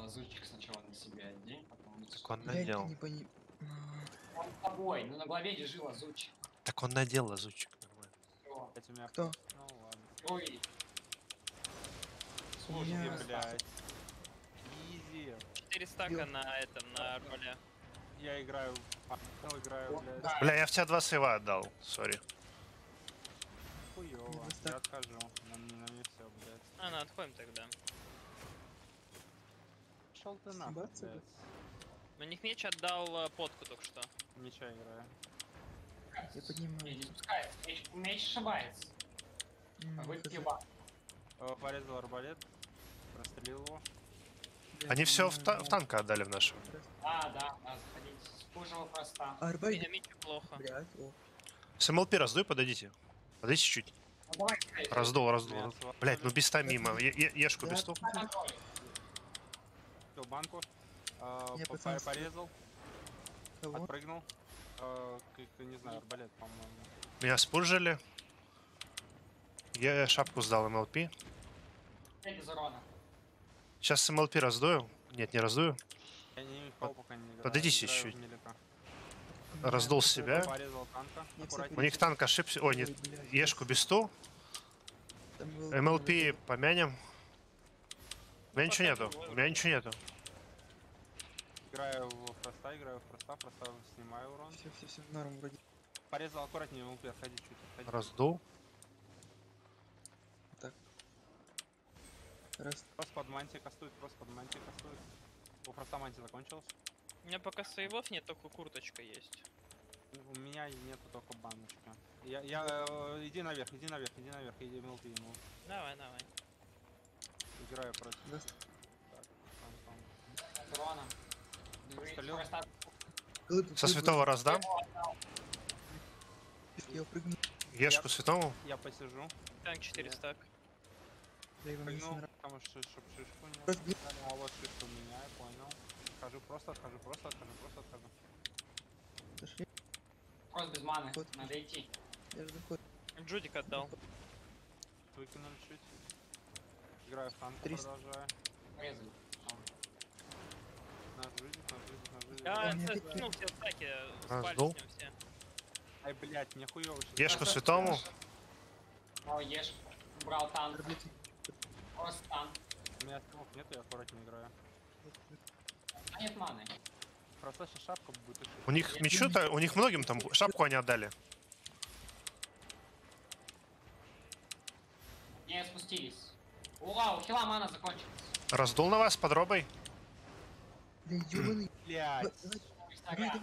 лазутчик сначала на себя одень, потом... Так он Я надел. не понимаю. Он с тобой, ну на главе держи лазутчик. Так он надел лазутчик, нормально. Всё. Это у меня Кто? Ну ладно. Ой. Слушай, Я- Изи, блядь. Изи. 4 стака на этом, на арбале. Я играю, играю, блядь. Да. Бля, я в тебя 2 сейва отдал, сори. Хуёво. Минус Я так. отхожу. На мне все, блядь. Ну отходим тогда. Шел ты нахуй, Съебаться, блядь. На них меч отдал потку только что. Ничего играю. Я понимаю. Не спускается, меч ошибается. Вы хз. еба. Порезал арбалет. Прострелил его. Я Они все в понимаю, танка отдали в нашего. Да, заходите. Спужего проста. Арбалет. Меня меч плохо. Блядь, о. С МЛП раздуй, подойдите. Подойдите чуть. Ну давай, кстати. Раздул. Блять, ну без мимо. Ешку Да. без ту. Всё, банку. Я пацан Порезал. Кого? Отпрыгнул. Не знаю, арбалет, по-моему. Меня спужили. Я шапку сдал МЛП. Без урона. Сейчас с МЛП раздую. Нет, не раздую. Я никого пока не играю. Подойдите играю чуть. в мелика. Раздул себя. Порезал танка. Я Аккуратнее. У них танк ошибся. Ой, нет. Блядь. Ешку без ту. Там был- МЛП помянем. У меня ничего нету. У меня ничего нету. Играю в проста, проста снимаю урон. Все, норм вроде. Порезал аккуратнее, ему отходи чуть, отходи. Раздул. Так. Раз. Просто под мантией кастует. У проста мантия закончилась. У меня пока сейвов нет, только курточка есть. У меня нету только баночка. Иди наверх, иди МЛП ему. Давай. Играю против. Раз. Так, Без урона. Прострелил. Со святого раздам. Я прыгну. Ешку святому. Я посижу. Танк 4 стак. Я его не Прыгнул, нравится. потому что чтоб шишку не Разбил. А вот шишку меняю, понял. Отхожу. Зашли. Просто без маны. Вот. Надо идти. Я жду ход. Джудик отдал. Выкинули чуть. Играю в танк, 300. продолжаю. Резали. На жизнь. Я Он не скинул все стаки, А, спали сдул? с ним все. Ай, блядь, мне хуёво. Ешку святому. О, ешь. Убрал танк. Арбалет. Просто танк. У меня стилов нету, я аккуратнее играю. А нет маны. Просто сейчас шапка будет. и шишка. У них мечу, у них многим там шапку они отдали. Не спустились. Ура, у хила мана закончилась. Раздул на вас под робой. Да ёбаный. Блядь. Давай.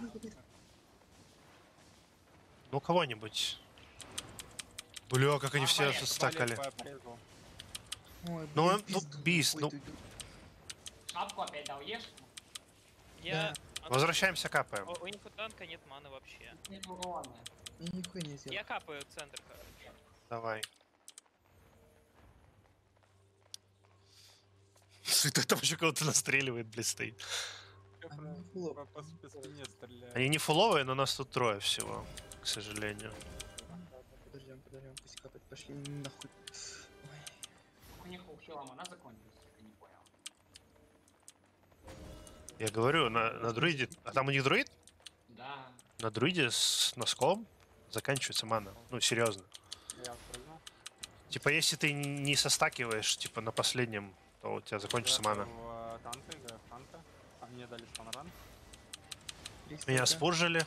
Ну кого-нибудь. Бля, как они все Арбалет, стакали. Порезал. Ой, Ну, блядь, он- ну, пизду бист, ну. какой-то. Шапку опять дал, ешь. Я... Возвращаемся, капаем. У них у танка нет маны вообще. Нет урона. Я нихуя не сделал. Я капаю центр, короче. Давай. Это там еще кого-то настреливает, блядь, стоит. Они не фуллоп. По спине стреляю. Они не фуловые, но нас тут трое всего, к сожалению. Подождем, пусть капать. Пошли нахуй. Ой. У них у хила мана закончилась, я не понял. Я говорю, на друиде... А там у них друид? Да. На друиде с носком заканчивается мана. Ну, серьезно. Я отпрыгнул. Типа, если ты не состакиваешь, типа, на последнем, то у тебя закончится мана. Играю в танка. А мне дали спанран. Меня спуржили.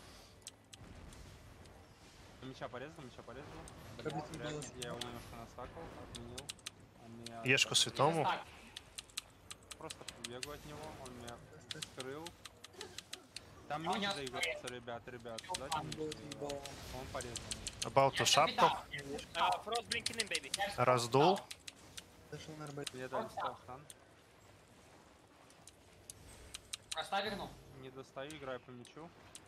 Меча порезал. Пробить не Блядь, было. я его немножко настакал, отменил. Он меня Ешку святому. Так, просто побегу от него, он меня скрыл. Там Я меч не заиграется, ребят. Дайте Он меч был заиграть. ебал. Он порезал. Абауту шапку. Фрост блинкин им, бэйби. Раздул. Зашел на арбалет. Мне дали сталхан. проста вернул. Не достаю, играю по мячу.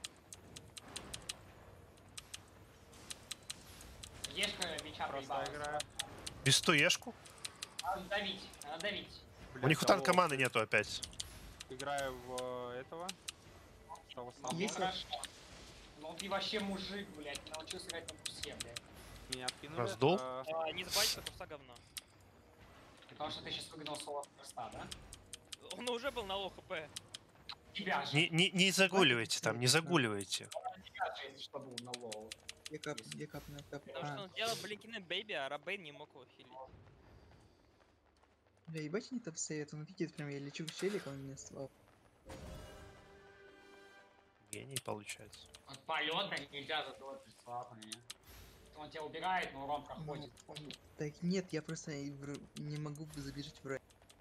Ешка меча Просто проебалась. играю. Без ту ешку. Надо давить, надо давить. У них у танка маны нету опять. Играю в этого. Того самого. Есть? Хорошо. Ну ты вообще мужик, блядь, научился играть на пусе, блядь. Меня откинули. Раздул. Не забывайте, что курса говно. Потому что ты сейчас выгнал соло проста, да? Он уже был на лоу хп. Тебя же. Не загуливайте там, не загуливайте. Тебя же, если что, был на лоу. Я капну, я капну, я капну. Потому что он делал блинкин бэйби, а Рабейн не мог его хилить. Бля, ебать не топ совет, он видит прям, я лечу в челик, он мне слаб. Гений получается. От полета нельзя задавать слабыми. Он тебя убирает, но урон проходит. Так нет, я просто не могу забежать в рай.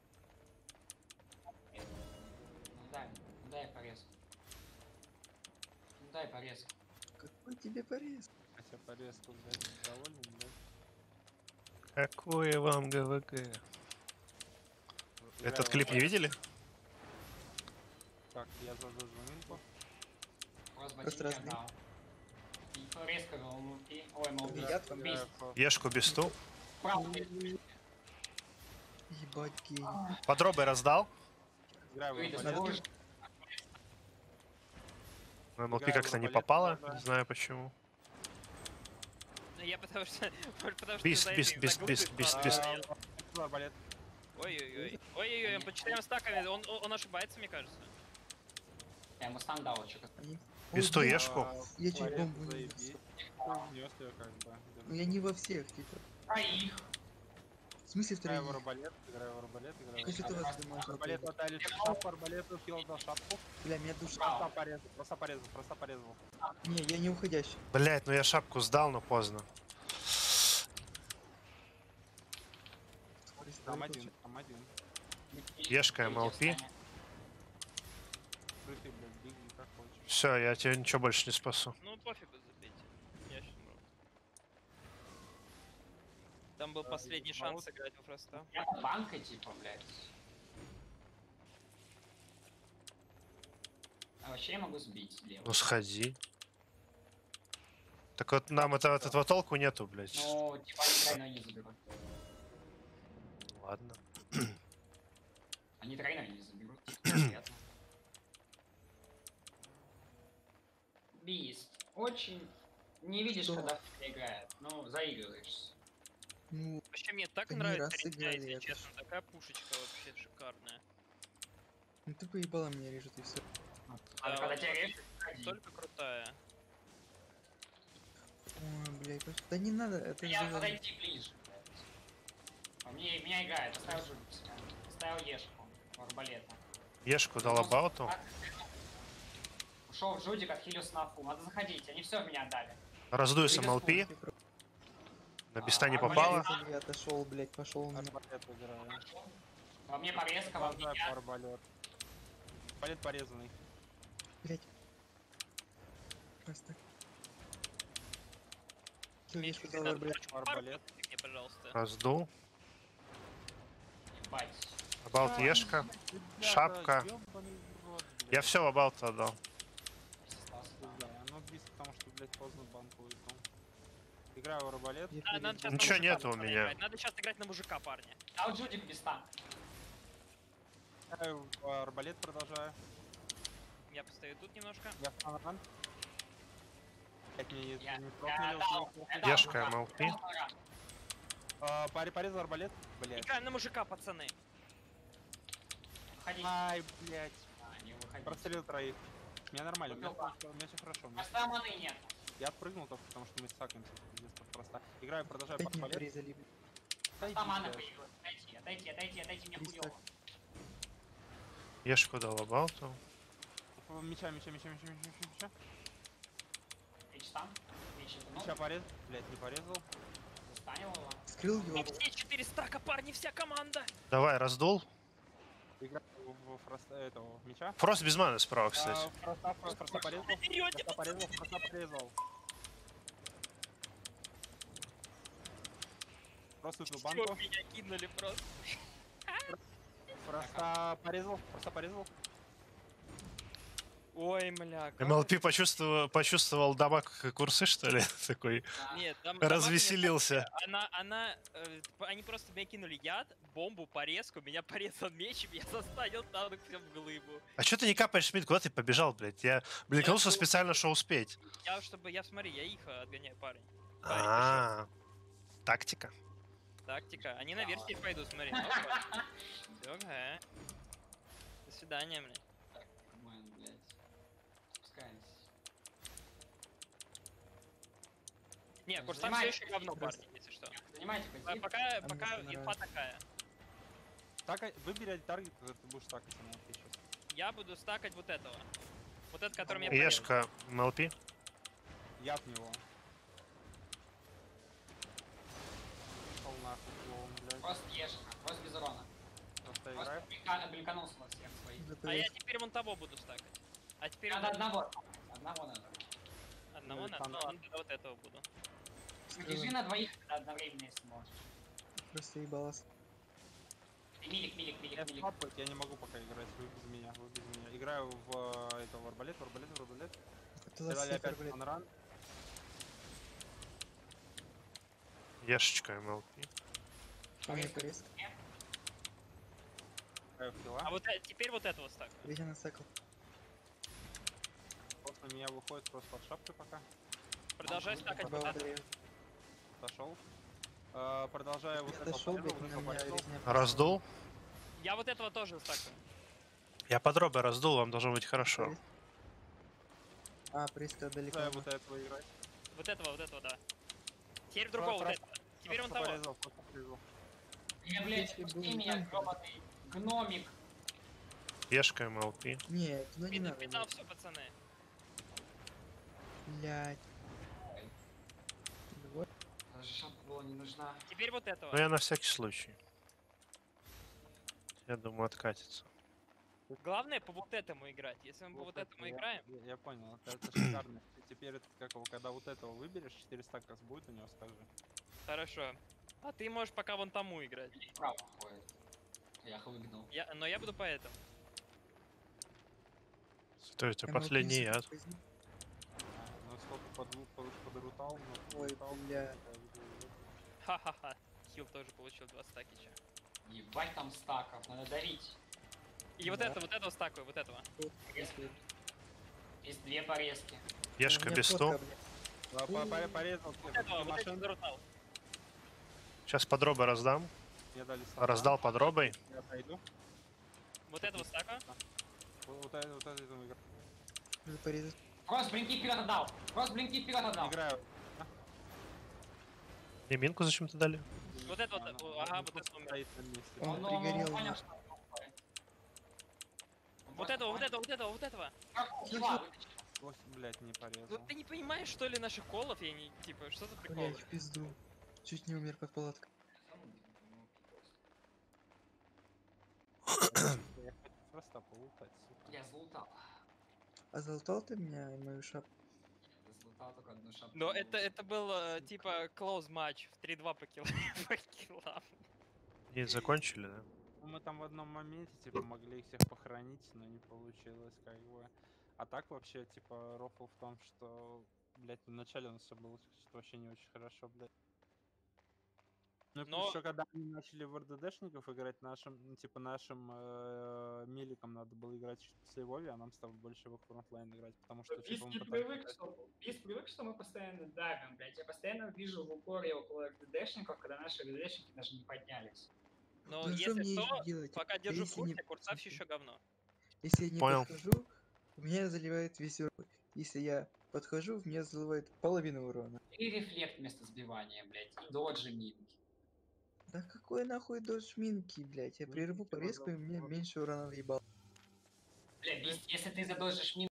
Дай порез. Дай порез. Какой тебе порез? Хотя порезку, блядь, доволен, блядь. Какое вам ГВГ? Этот клип не видели? Так, я задаю заминку. Просто разный. дал. И порезка МЛП. Ой, МЛП. Едят вам? Бейст. Ешку бесту. Право. Ебать гений. Подробы раздал. Играю в Выйди, арбалет. забудешь. Но МЛП Играю в как-то не арбалет, попало, да. не знаю почему. Ну, я потому что... потому что Бист, за бист, этим бист, загрузкой бист, бист, стал. бист. Арбалет. Ой-ой-ой. Ой-ой-ой, он почитаем стаками, он ошибается, мне кажется. Я ему стан дал, что Они... Бесту Ой, ешку. Я чуть Порез, бомбу не заебись. внес. Внес её как бы. Ну я не во всех, типа. Троих. В смысле Играю в втроих? арбалет, играю в арбалет, играю в Как это арбалет. вас думаешь? Арбалет отдали шапку, арбалету хил за шапку. Бля, меня душа. Просто порезал. Не, я не уходящий. Блять, ну я шапку сдал, но поздно. Там один. Ешка МЛП. Скрытый, блядь, беги, как хочешь. Все, я тебя ничего больше не спасу. Ну, пофигу, забейте. Я сейчас умру. Там был последний шанс сыграть во Фроста. Я банка типа, блядь. А вообще я могу сбить слева. Ну сходи. Так вот нам от этого толку нету, блять. Ну, типа они тройной не заберут. Ладно. Они тройной не заберут. Приятно. Бист. Очень... Не видишь, Что? когда кто играет. Ну, заигрываешься. Ну, Вообще, мне так Да не нравится раз резня, играли если это. честно. Такая пушечка вообще шикарная. ну ты поебала меня режет и все. А Да, когда вот тебя режут, ходи. Только крутая. Ой, блядь, да не надо, это Я же... подойти ближе. блядь. А меня играет. Оставил жутко. Оставил ешку. У арбалета. Ешку дал абауту. Ушел в жудик, отхилил снафу. Надо заходить. Они все в меня отдали. Раздую с МЛП. На биста не попало. Я отошел, блядь, пошел на... Арбалет играю. Во мне порезка, во мне Продолжаю яд. по арбалет. Арбалет порезанный. Блядь. Просто. Килдишку дал, Надо блядь. пару Арбалет. мне, пожалуйста. Раздул. Ебать. Абаут ешка. Шапка. Ёбаный в рот, блядь. Я все в абаут отдал. Да, ну бис, потому что, блядь, поздно банку уйдем. Играю в арбалет. А, надо сейчас Ничего на мужика нету у пацаны, меня. играть. Надо сейчас играть на мужика, парни. Дал жудик без стан. Играю в арбалет, продолжаю. Я постою тут немножко. Я в фанран. Опять меня Я не дал. трогали. Я дал Ешка жука. МЛП. Порезал арбалет. Блядь. Играем на мужика, пацаны. Выходи. Ай, блядь. А, не выходи. Прострелил троих. Меня нормально, Убил пак. у меня все хорошо. Просто маны нет. Я отпрыгнул только потому, что мы стакаемся. Пиздец, как просто. Играю, продолжаю по Опять меня арбалет. порезали, блядь. Просто маны появилась. Отойти, мне Триста. хуёво. Ешку дал абауту. Меча. Речь там. Речь это, ну, Меча порезал. Блядь, не порезал. застанил его. Скрыл его. Все 4 стака, парни, вся команда. Давай, раздул. Играю в фроста этого меча. Фрост без маны справа, кстати. Фроста порезал. Вперед, Фроста порезал. Просто эту банку. Чё, меня кинули просто. Фроста порезал. Ой, мля. как МЛП почувствовал дамаг курсы, что ли? Такой это- Нет, там... развеселился. Они просто меня кинули яд, бомбу, порезку, меня порезал мечем, я застанил танк всем в глыбу. А что ты не капаешь, Мид? Куда ты побежал, блядь? Я бликнулся специально, что успеть. Смотри, я их отгоняю, парень. А, тактика. Тактика. Они на версии пойдут, смотри. Все, ага. свидания, блядь. Так, нормально, блядь. Спускаемся. Не, Ну, курсант все занимай- еще говно, Просто. парни, если что. Занимайте А позицию. Пока, мне пока что инфа нравится. такая. Так, выбери один таргет, который ты будешь стакать ему сейчас. Я буду стакать вот этого. Вот этот, который мне Ешка МЛП. Я от него. Пошел нахуй, клоун, блядь. Просто ешка, просто без урона. Просто Просто играю. блинканулся во всех своих. А я теперь вон того буду стакать. А теперь Надо вот одного. Одного надо. одного Ну, надо. там- Ну ладно, тогда вот этого буду. Держи на двоих одновременно, если можешь. Просто ебалась. И милик, милик, милик, Я милик. слабый, я не могу пока играть, вы без меня, вы без меня. Играю в этого, в арбалет. Туда Сыграли супер, опять блядь. манран. Ешечка МЛП. У меня порез. Играю в хила. А вот теперь вот этого стакаю. Видя на цикл. После меня выходит просто под шапкой пока. Продолжай стакать вот Бал это. даю. Дошел. Продолжаю вот Я этого дошел, порезал, блядь, на вышел, меня порезал. резня. Раздул. Я вот этого тоже стакаю. Я подробно раздул, вам должно быть хорошо. Порез. А, приска далеко. Продолжаю вот этого играть. Вот этого, да. Теперь другого вот этого. Теперь вон того. Порезал, просто порезал. Я, блядь, Если пусти был меня, гном, гробаный гномик. Ешка МЛП. Нет, ну не надо. Педал блядь. все, пацаны. Блядь. Вот. Даже шапка была не нужна. Теперь вот этого. Ну я на всякий случай. Я думаю, откатится. Главное по вот этому играть. Если мы по вот этому играем, Я понял, это шикарно. Ты теперь, как его, когда вот этого выберешь, 400 как будет у него, скажи. хорошо. А ты можешь пока вон тому играть. Или вправо ходит. Я их выгнал. Но я буду по этому. Стойте, MLP последний супер яд. возьми. Ну сколько подрутал, ну, Ой, подрутал, бля. Ха-ха-ха. Хил тоже получил 2 стакича. Ебать там стаков, надо давить. И вот Да. этого стакаю, вот этого. Вот, Резко. если- Есть две порезки. У Ешка меня без фотка, сту. блядь. Порезал, Вот этого машин, зарутал. Сейчас подробы раздам. мне дали сам. Раздал подробой. Я отойду. Вот этого стака. Вот это играю. Надо порезать. Просто блинки вперед отдал. Просто блинки вперед отдал. Играю. Мне минку зачем-то дали? Вот это вот, ага, Он вот просто это умер. стоит на месте. Он Он пригорел, понял, нахуй. что такое. Вот этого, вот этого, вот этого, вот этого. Как хила вытащил. Ось, блядь, не Ну порезал. ты не понимаешь, что ли, наших колов? Я не, типа, что за приколы? Блядь, в пизду. Чуть не умер под палаткой. Я хочу просто полутать, сука. Я залутал. А залутал ты меня и мою шапку? Я залутал только одну шапку. Но это был, типа, close матч в 3-2 по по киллам. Не закончили, да? Ну, мы там в одном моменте, типа, могли их всех похоронить, но не получилось, как бы. А так вообще, типа, рофл в том, что, блядь, вначале у нас все было вообще не очень хорошо, блядь. Ну и Но- еще когда они начали в РДДшников играть нашим, ну, типа, нашим миликом надо было играть с Вове, а нам с тобой больше в фронтлайн играть, потому что, Бис типа, мы не пытались привык, играть. что... Бис привык, что мы постоянно давим, блядь. Я постоянно вижу в упоре около РДДшников, когда наши РДДшники даже не поднялись. Но Ну, что если мне что, делать? пока держу в Если не- курсе, курсав еще говно. Если я не Понял. подхожу, меня заливает весь урон. Если я подхожу, в меня заливает половину урона. И рефлект вместо сбивания, блядь. И доджи минки. Да какой нахуй дождь минки, блядь? Я Минки прерву килограмм порезку, и мне 40. меньше урона въебал. Бля, Бис, если ты задожишь минки,